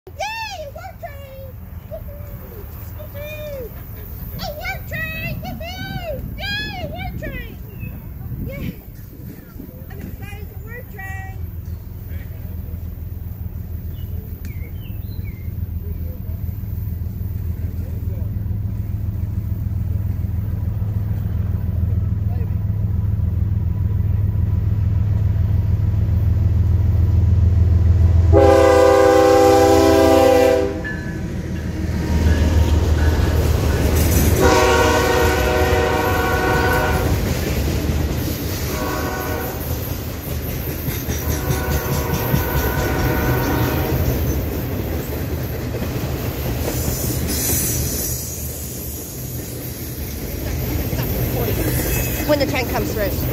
Yay, work train! Woohoo! A work train! Woohoo! Yay, work train! Yay! I'm excited for work train! When the train comes through.